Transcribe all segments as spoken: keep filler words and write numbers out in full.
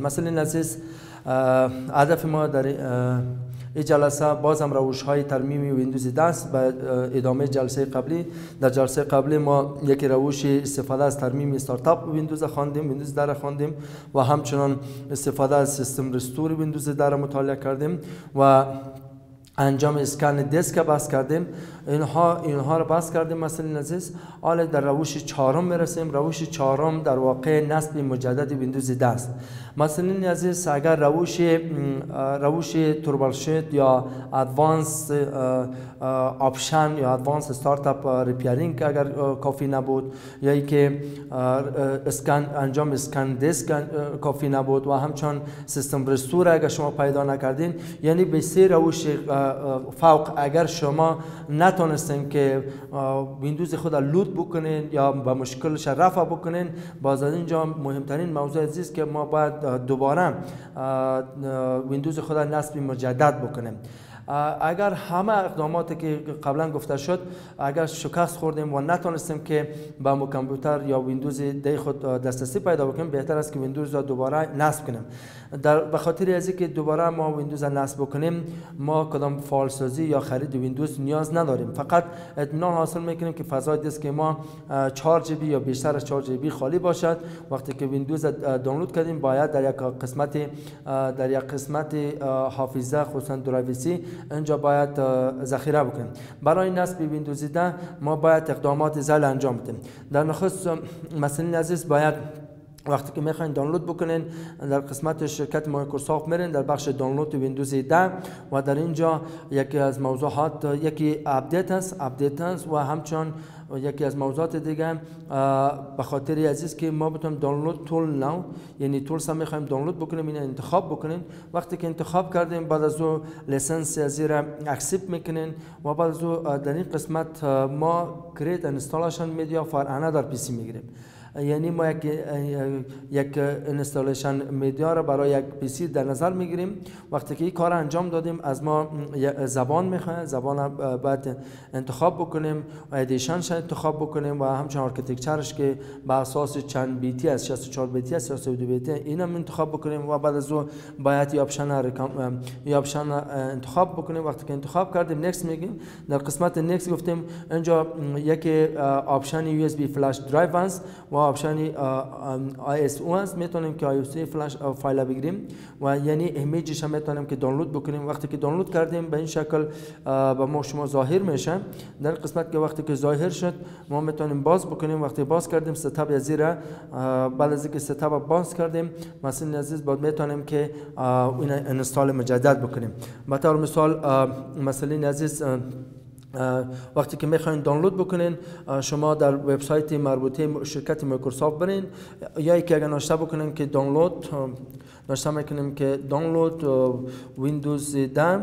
مثلا عزیز هدف ما در این جلسه باز هم روش های ترمیم ویندوز ده است. به ادامه جلسه قبلی، در جلسه قبلی ما یک روش استفاده از ترمیم استارتاپ ویندوز خواندیم، ویندوز ده را خواندیم و همچنان استفاده از سیستم رستور ویندوز ده را مطالعه کردیم و انجام اسکن دیسک بحث کردیم. اینها اینها رو بحث کردیم. مثلا عزیز حالا در روش چهارم میرسیم. روش چهارم در واقع نصب مجدد ویندوز ده است. مثلا عزیز اگر روش روش تربلشوت یا ادوانس آپشن یا ادوانس استارتاپ ریپیرینگ اگر کافی نبود، یا اینکه اسکن انجام اسکن دیسک کافی نبود و همچنان سیستم رستور اگر شما پیدا نکردین، یعنی به سه روش فوق اگر شما نتونستین که ویندوز خود لود بکنین یا با مشکلش رفع بکنین، باز از اینجا مهمترین موضوع عزیز که ما باید دوباره ویندوز خود نصب مجدد بکنیم. اگر همه اقداماتی که قبلا گفته شد اگر شکست خوردیم و نتونستیم که با مو کامپیوتر یا ویندوز ده خود دسترسی پیدا بکنیم، بهتر است که ویندوز را دوباره نصب کنیم. در به خاطر از اینکه دوباره ما ویندوز را نصب بکنیم، ما کدام فایل سازی یا خرید ویندوز نیاز نداریم. فقط اطمینان حاصل میکنیم که فضای دیسک ما چهار جی بی یا بیشتر از چهار جی بی خالی باشد. وقتی که ویندوز دانلود کردیم باید در یک قسمت در یک قسمت حافظه خصوصا درایو سی اینجا باید ذخیره بکنیم. برای نصب ویندوز ده ما باید اقدامات زل انجام بدیم. در نخست مثلا عزیز باید وقتی که میخواین دانلود بکنین در قسمت شرکت مایکروسافت میرین در بخش دانلود ویندوز ده و در اینجا یکی از موضوعات یکی اپدیت است اپدیت است و همچنان یکی از موضوعات دیگه به خاطر عزیز که ما بتونیم دانلود تول ناو، یعنی تولز هم میخوایم دانلود بکنیم، این انتخاب بکنین. وقتی که انتخاب کردیم بعد از او لیسنس ازیر اکسپت میکنین و بعد از او در این قسمت ما کریت انستالیشن میدیا فار انادر پی سی میگیریم. یعنی ما یک یک اینستالیشن میدیا را برای یک پی سی در نظر میگیریم. وقتی که این کار انجام دادیم از ما زبان میخواد، زبان باید انتخاب بکنیم و ادیشنش انتخاب بکنیم و همچنین آرکیتکچرش که بر اساس چند بیتی است، شصت و چهار بیتی است یا سی و دو بیتی، اینم انتخاب بکنیم و بعد از او باید آپشن یا آپشن انتخاب بکنیم. وقتی که انتخاب کردیم نکست میگیم. در قسمت نکست گفتیم اینجا یک آپشن یو اس بی فلش درایو است و آپشن آی اس او است. میتونیم که آی اس او فلش فایل بگیریم و یعنی ایمیجش هم میتونیم که دانلود بکنیم. وقتی که دانلود کردیم به این شکل به ما شما ظاهر میشه. در قسمت که وقتی که ظاهر شد ما میتونیم باز بکنیم. وقتی باز کردیم ستاپ از زیرا بعد از اینکه ستاپ باز کردیم مثلا عزیز بعد میتونیم که این انستال مجدد بکنیم. به طور مثال مثلا عزیز وقتی که میخواین دانلود بکنین شما در وبسایت مربوطه شرکت مایکروسافت برین، یا که اگر نوشته بکنین که دانلود نوشته میکنیم که دانلود ویندوز ده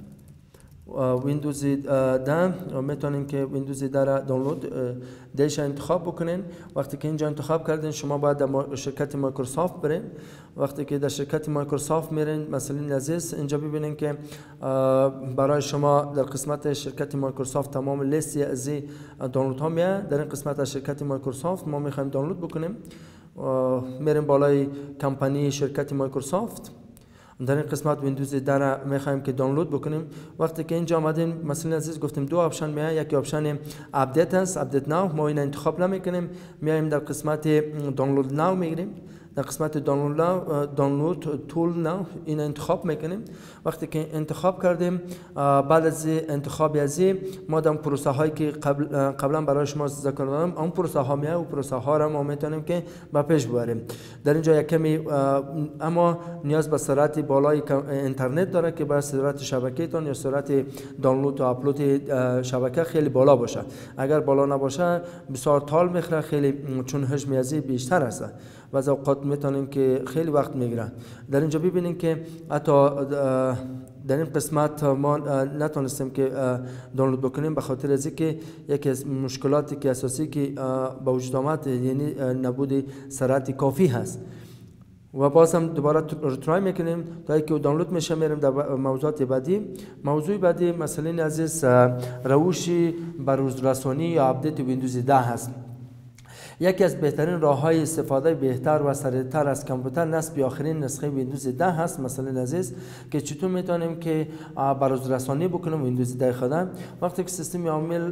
ویندوز ده میتونین که ویندوز ده را دانلود دیش انتخاب بکنین. وقتی که اینجا انتخاب کردین شما باید در شرکت مایکروسافت برین. وقتی که در شرکت مایکروسافت میرین مثلا عزیز اینجا ببینین که برای شما در قسمت شرکت مایکروسافت تمام لیستی از دانلود ها میاد. در این قسمت از شرکت مایکروسافت ما میخوایم دانلود بکنیم، میریم بالای کمپانی شرکت مایکروسافت. در این قسمت ویندوز ده را میخوایم که دانلود بکنیم. وقتی که اینجا آمدیم مثلا عزیز گفتیم دو آپشن میاد، یکی آپشن اپدیت است اپدیت ناو، ما این انتخاب نمیکنیم، میایم در قسمت دانلود ناو میگیریم. در قسمت دانلود دانلود تول ناو این انتخاب میکنیم. وقتی که انتخاب کردیم بعد از انتخاب از ما در پروسه هایی که قبل قبلا برای شما ذکر کردم اون پروسه ها میاد و پروسه ها را ما میتونیم که به پیش ببریم. در اینجا یک کمی اما نیاز به سرعت بالای اینترنت داره که با سرعت شبکه تون یا سرعت دانلود و آپلود شبکه خیلی بالا باشه. اگر بالا نباشه بسیار طول میخوره، خیلی چون حجم از بیشتر است و از اوقات میتونیم که خیلی وقت میگیره. در اینجا ببینیم که حتی در این قسمت ما نتونستیم که دانلود بکنیم به خاطر از اینکه یکی از مشکلاتی که اساسی که به وجود آمد یعنی نبود سرعت کافی هست. و باز هم دوباره ریترای میکنیم تا اینکه دانلود میشه. میریم در موضوعات بعدی. موضوع بعدی مثلا عزیز روش بروزرسانی یا اپدیت ویندوز ده هست. یکی از بهترین راه‌های استفاده بهتر و سریعتر از کامپیوتر نصب آخرین نسخه ویندوز ده هست. مثلا عزیز که چطور میتونیم که بروزرسانی بکنیم ویندوز ده خودم. وقتی که سیستم عامل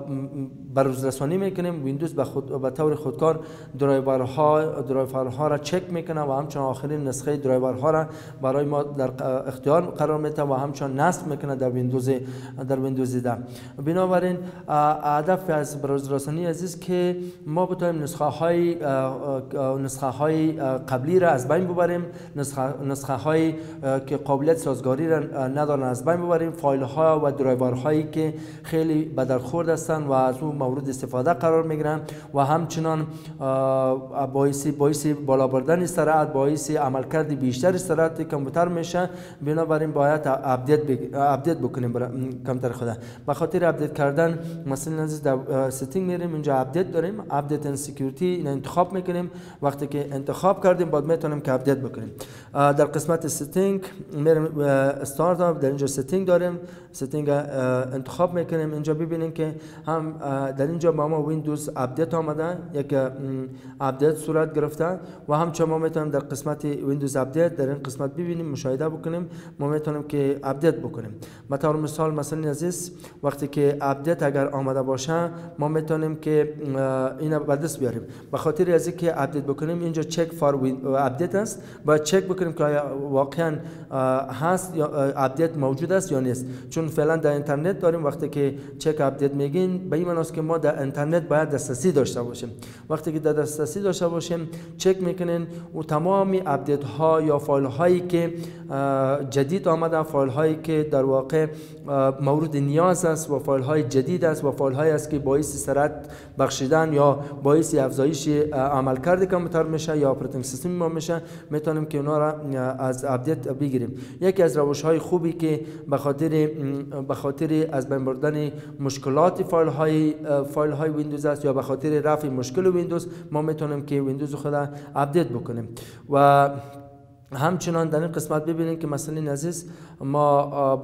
بروزرسانی میکنیم، ویندوز به خود به طور خودکار درایورها درایورها را چک میکنه و همچنین آخرین نسخه درایورها را برای ما در اختیار قرار میده و همچنین نصب میکنه در ویندوز در ویندوز ده. بنابراین هدف از بروزرسانی عزیز که ما بتونیم نسخه های نسخه های قبلی را از بین ببریم، نسخه نسخه های که قابلیت سازگاری را ندارن از بین ببریم، فایل ها و درایور هایی که خیلی به درخورد هستند و از اون مورد استفاده قرار میگیرن و همچنان باعث باعث بالا بردن سرعت، باعث عملکرد بیشتر سرعت کامپیوتر میشه. بنابراین باید اپدیت اپدیت بکنیم کامپیوتر خود. به خاطر اپدیت کردن مثلا از در ستینگ میریم، اینجا اپدیت داریم، اپدیت اند سکیوریتی این انتخاب میکنیم. وقتی که انتخاب کردیم بعد میتونیم که اپدیت بکنیم. در قسمت ستینگ میریم استارت اپ، در اینجا ستینگ داریم، ستینگ انتخاب میکنیم. اینجا ببینیم که هم در اینجا با ما ویندوز اپدیت آمده، یک اپدیت صورت گرفته و همچنین ما میتونیم در قسمت ویندوز اپدیت در این قسمت ببینیم، مشاهده بکنیم، ما میتونیم که اپدیت بکنیم. به طور مثال مثلا عزیز وقتی که اپدیت اگر آمده باشه ما میتونیم که اینا به دست بیاریم. به خاطر از اینکه اپدیت بکنیم اینجا چک فار اپدیت است، باید چک بکنیم که آیا واقعا هست یا اپدیت موجود است یا نیست. چون فعلا در اینترنت داریم، وقتی که چک اپدیت میگین به این معنی است که ما در اینترنت باید دسترسی داشته باشیم. وقتی که در دسترسی داشته باشیم چک میکنین و تمامی اپدیت ها یا فایل هایی که جدید آمده، فایل هایی که در واقع مورد نیاز است و فایل های جدید است و فایل هایی است که باعث سرعت بخشیدن یا باعث افزایش عملکرد کامپیوتر میشه یا اپراتینگ سیستم ما میشه، میتونیم که اونا را از اپدیت بگیریم. یکی از روش های خوبی که به خاطر به خاطر از بین بردن مشکلات فایل های فایل های ویندوز است یا به خاطر رفع مشکل ویندوز ما میتونیم که ویندوز خود اپدیت بکنیم. و همچنان در این قسمت ببینید که مثلا عزیز ما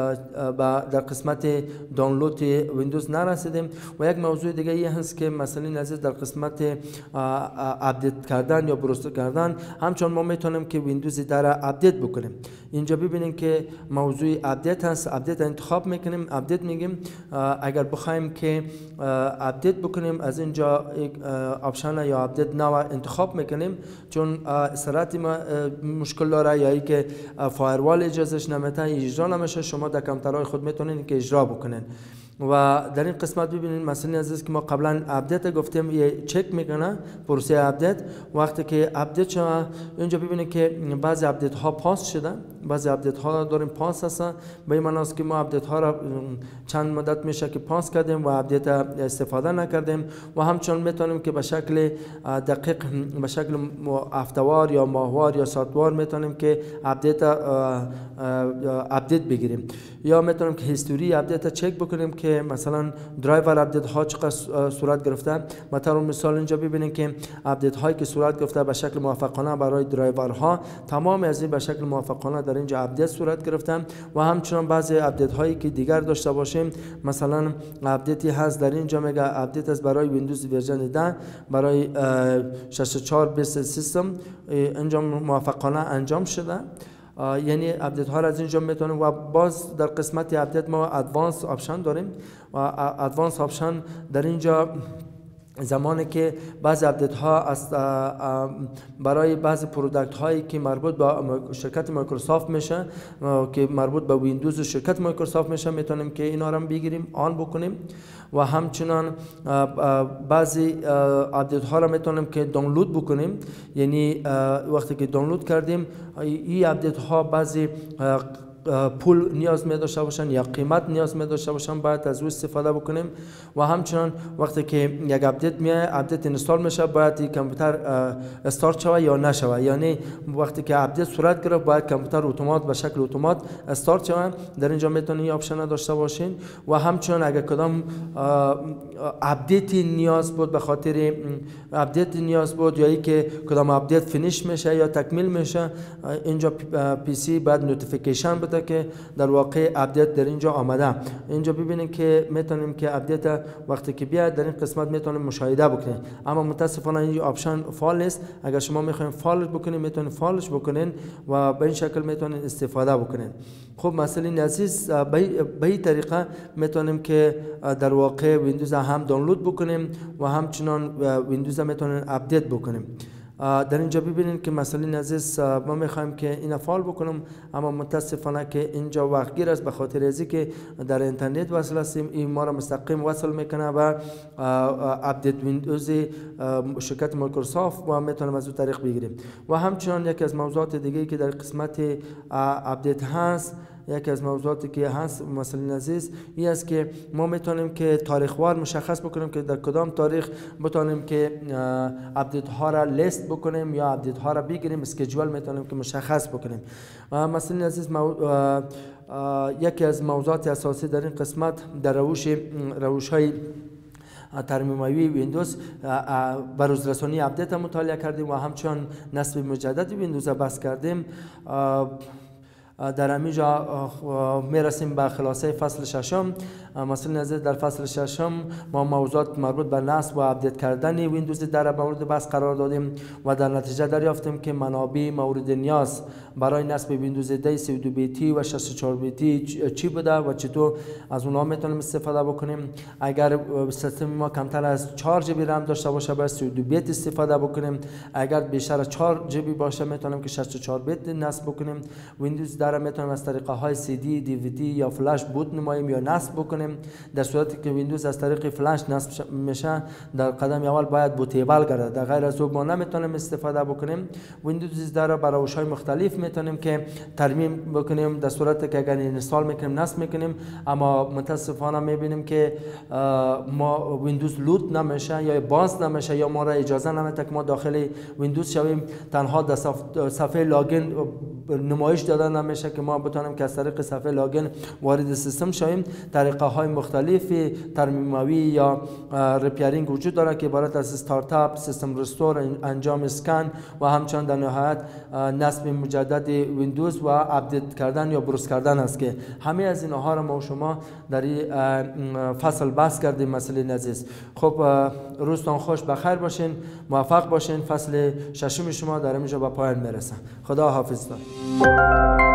در قسمت دانلود ویندوز نرسیدیم و یک موضوع دیگه ای هست که مثلا عزیز در قسمت اپدیت کردن یا بروز کردن همچنان ما میتونیم که ویندوز در اپدیت بکنیم. اینجا ببینید که موضوع اپدیت هست، اپدیت انتخاب میکنیم، اپدیت میگیم. اگر بخوایم که اپدیت بکنیم از اینجا یک آپشن یا اپدیت نو انتخاب میکنیم، چون سرعت ما مشکل داره یا ای که فایروال اجازهش نمیده اجرا نمیشه، شما در کامپیوترهای خود میتونین که اجرا بکنین. و در این قسمت ببینید مثلا عزیز که ما قبلا اپدیت گفتیم یه چک میکنه پروسه اپدیت. وقتی که اپدیت شما اینجا ببینید که بعضی اپدیت ها پاس شده، بعضی اپدیت ها داریم پاس هستن، به این معنی است که ما اپدیت ها را چند مدت میشه که پاس کردیم و اپدیت استفاده نکردیم و همچنین میتونیم که به شکل دقیق به شکل هفته‌وار یا ماهوار یا ساعتوار میتونیم که اپدیت اپدیت بگیریم یا میتونیم که هیستوری اپدیت چک بکنیم که مثلا درایور اپدیت ها چقدر صورت گرفته. مثلا مثال اینجا ببینید که اپدیت هایی که صورت گرفته به شکل موفقانه برای درایور ها تمام از این به شکل موفقانه در اینجا اپدیت صورت گرفتن و همچنین بعضی اپدیت هایی که دیگر داشته باشیم مثلا اپدیتی هست در اینجا میگه اپدیت است برای ویندوز ورژن ده برای شصت و چهار بیست سیستم اینجا موفقانه انجام شده. یعنی اپدیت ها را از اینجا میتونیم و باز در قسمت اپدیت ما ادوانس آپشن داریم و ادوانس آپشن در اینجا زمانی که بعضی اپدیت ها است برای بعضی پروداکت هایی که مربوط به شرکت مایکروسافت میشه که مربوط به ویندوز شرکت مایکروسافت میشه میتونیم که اینا را بگیریم آن بکنیم و همچنان بعضی اپدیت ها را میتونیم که دانلود بکنیم. یعنی وقتی که دانلود کردیم این اپدیت ها بعضی پول نیاز می داشته باشن یا قیمت نیاز می داشته باشن باید از او استفاده بکنیم و همچنان وقتی که یک اپدیت میاد اپدیت اینستال میشه باید این کامپیوتر استارت شوه یا نشوه. یعنی وقتی که اپدیت صورت گرفت باید کامپیوتر اتومات به شکل اتومات استارت شوه. در اینجا میتونید این آپشن داشته باشین و همچنان اگر کدام اپدیت نیاز بود به خاطر اپدیت نیاز بود یا ای که کدام اپدیت فینیش میشه یا تکمیل میشه اینجا پی سی بعد نوتیفیکیشن بده بوده که در واقع اپدیت در اینجا آمده. اینجا ببینید که میتونیم که اپدیت وقتی که بیاد در این قسمت میتونیم مشاهده بکنیم، اما متاسفانه این آپشن فعال نیست. اگر شما میخواین فعالش بکنین میتونین فعالش بکنین و به این شکل میتونین استفاده بکنین. خب مثلا عزیز به این طریقه میتونیم که در واقع ویندوز هم دانلود بکنیم و همچنان ویندوز میتونیم اپدیت بکنیم. در اینجا ببینید که مثلا عزیز ما میخوایم که این فعال بکنم، اما متاسفانه که اینجا وقت گیر است به خاطر ازی که در اینترنت وصل هستیم. این ما را مستقیم وصل میکنه و اپدیت ویندوز شرکت مایکروسافت و میتونیم از اون طریق بگیریم. و همچنان یکی از موضوعات دیگه که در قسمت اپدیت هست، یکی از موضوعاتی که هست مثلا عزیز این است که ما میتونیم که تاریخ وار مشخص بکنیم که در کدام تاریخ بتونیم که اپدیت ها را لیست بکنیم یا اپدیت ها را بگیریم. اسکیجول میتونیم که مشخص بکنیم. مثلا عزیز مو... یکی از موضوعات اساسی در این قسمت در روش روش های ترمیم‌آوری ویندوز بر روزرسانی اپدیت مطالعه کردیم و همچنان نصب مجدد ویندوز بس کردیم. در همینجا میرسیم به خلاصه فصل ششم. مثلا در فصل ششم ما موضوعات مربوط به نصب و اپدیت کردن ویندوز در مورد بحث قرار دادیم و در نتیجه دریافتیم که منابع مورد نیاز برای نصب ویندوز ده سی و دو بیتی و شصت و چهار بیتی چی بوده و چطور از اونها میتونیم استفاده بکنیم. اگر سیستم ما کمتر از چهار جی بی رم داشته باشه باید سی و دو بیت استفاده بکنیم. اگر بیشتر از چهار جی بی باشه میتونیم که شصت و چهار بیت نصب بکنیم. ویندوز در میتونیم از طریق های سی دی، دی وی دی یا فلش بوت نماییم یا نصب بکنیم. در صورتی که ویندوز از طریق فلش نصب میشه در قدم اول باید بوتیبل گردد، در غیر از او ما نمیتونیم استفاده بکنیم. ویندوز در برای روش های مختلف میتونیم که ترمیم بکنیم در صورتی که اگر اینستال میکنیم نصب میکنیم، اما متاسفانه میبینیم که ما ویندوز لود نمیشه یا باز نمیشه یا ما را اجازه نمیده که ما داخل ویندوز شویم. تنها در صفحه لاگین نمایش داده نمیشه که ما بتونیم که از طریق صفحه لاگین وارد سیستم شویم. طریقه های مختلفی ترمیم‌آوری یا ریپیرینگ وجود داره که عبارت از استارتاپ، سیستم رستور، انجام اسکن و همچنان در نهایت نصب مجدد ویندوز و اپدیت کردن یا بروز کردن است که همه از اینها را ما و شما در این فصل بحث کردیم. مثلا عزیز خب روزتان خوش، بخیر باشین، موفق باشین. فصل ششم شما در اینجا به پایان میرسه. خدا حافظ.